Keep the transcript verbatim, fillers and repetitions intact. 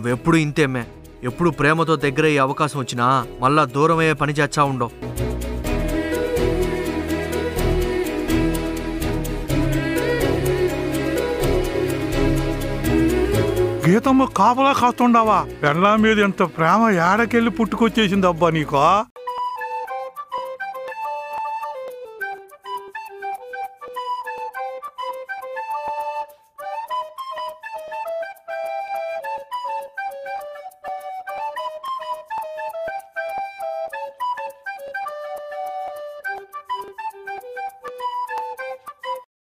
నువ్వెప్పుడు ఇంతేమే. ఎప్పుడు ప్రేమతో దగ్గరయ్యే అవకాశం వచ్చినా మళ్ళా దూరమయ్యే పని చేచ్చా ఉండవు. గీతమ్మ కాపలా కాస్తుండవా? పెళ్ళాం మీద ఎంత ప్రేమ ఏడకెళ్ళి పుట్టుకొచ్చేసింది అబ్బా నీకు.